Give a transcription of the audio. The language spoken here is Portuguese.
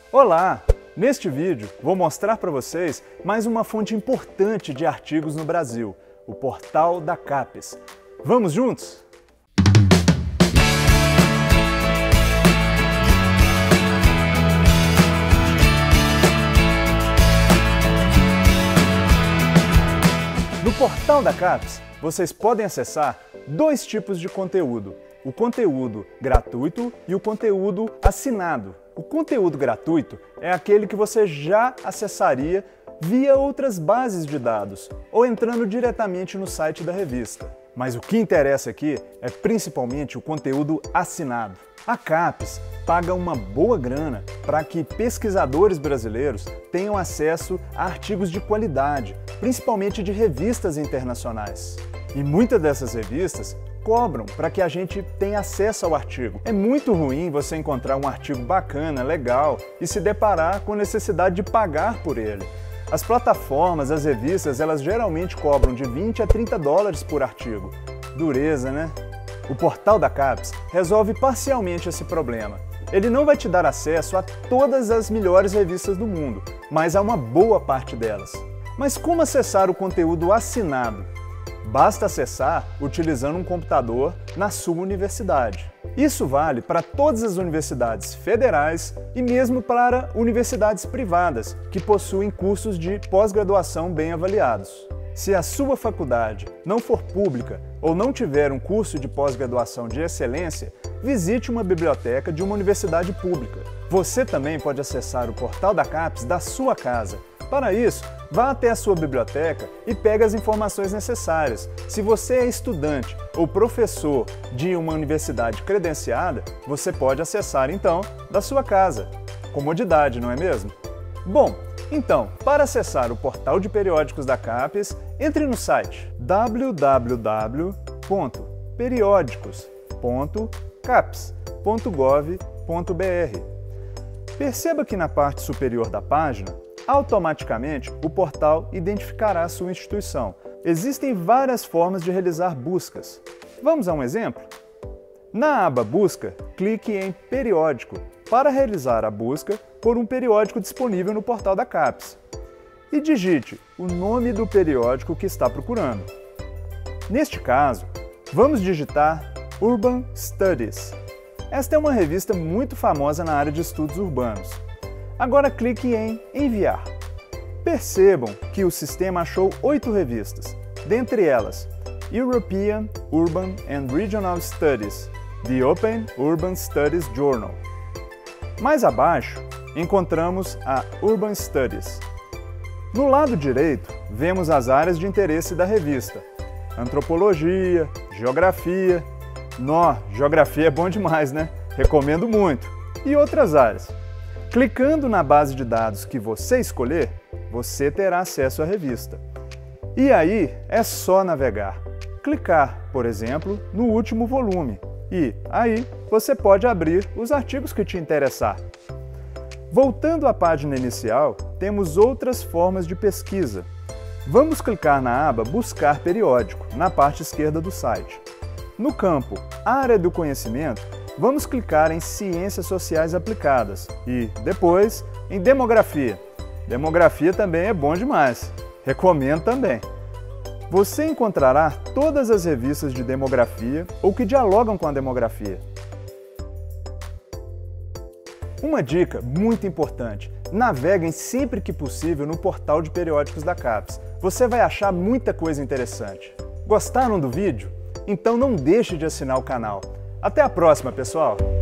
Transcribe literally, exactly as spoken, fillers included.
Olá! Neste vídeo vou mostrar para vocês mais uma fonte importante de artigos no Brasil, o portal da CAPES. Vamos juntos? No portal da CAPES, vocês podem acessar dois tipos de conteúdo, o conteúdo gratuito e o conteúdo assinado. O conteúdo gratuito é aquele que você já acessaria via outras bases de dados ou entrando diretamente no site da revista. Mas o que interessa aqui é principalmente o conteúdo assinado. A CAPES paga uma boa grana para que pesquisadores brasileiros tenham acesso a artigos de qualidade, principalmente de revistas internacionais. E muitas dessas revistas cobram para que a gente tenha acesso ao artigo. É muito ruim você encontrar um artigo bacana, legal, e se deparar com necessidade de pagar por ele. As plataformas, as revistas, elas geralmente cobram de vinte a trinta dólares por artigo. Dureza, né? O portal da CAPES resolve parcialmente esse problema. Ele não vai te dar acesso a todas as melhores revistas do mundo, mas a uma boa parte delas. Mas como acessar o conteúdo assinado? Basta acessar utilizando um computador na sua universidade. Isso vale para todas as universidades federais e mesmo para universidades privadas, que possuem cursos de pós-graduação bem avaliados. Se a sua faculdade não for pública ou não tiver um curso de pós-graduação de excelência, visite uma biblioteca de uma universidade pública. Você também pode acessar o portal da CAPES da sua casa. Para isso, vá até a sua biblioteca e pegue as informações necessárias. Se você é estudante ou professor de uma universidade credenciada, você pode acessar então da sua casa. Comodidade, não é mesmo? Bom, então, para acessar o portal de periódicos da CAPES, entre no site w w w ponto periódicos ponto capes ponto gov ponto b r. Perceba que na parte superior da página, automaticamente o portal identificará a sua instituição. Existem várias formas de realizar buscas. Vamos a um exemplo? Na aba Busca, clique em Periódico para realizar a busca por um periódico disponível no portal da CAPES. E digite o nome do periódico que está procurando. Neste caso, vamos digitar Urban Studies. Esta é uma revista muito famosa na área de estudos urbanos. Agora clique em Enviar. Percebam que o sistema achou oito revistas, dentre elas European Urban and Regional Studies, The Open Urban Studies Journal. Mais abaixo, encontramos a Urban Studies. No lado direito, vemos as áreas de interesse da revista: Antropologia, Geografia. Nó, Geografia é bom demais, né? Recomendo muito. E outras áreas. Clicando na base de dados que você escolher, você terá acesso à revista. E aí é só navegar. Clicar, por exemplo, no último volume. E aí você pode abrir os artigos que te interessar. Voltando à página inicial, temos outras formas de pesquisa. Vamos clicar na aba Buscar periódico, na parte esquerda do site. No campo Área do Conhecimento, vamos clicar em Ciências Sociais Aplicadas e, depois, em Demografia. Demografia também é bom demais. Recomendo também. Você encontrará todas as revistas de demografia ou que dialogam com a demografia. Uma dica muito importante: naveguem sempre que possível no portal de periódicos da CAPES. Você vai achar muita coisa interessante. Gostaram do vídeo? Então não deixe de assinar o canal. Até a próxima, pessoal!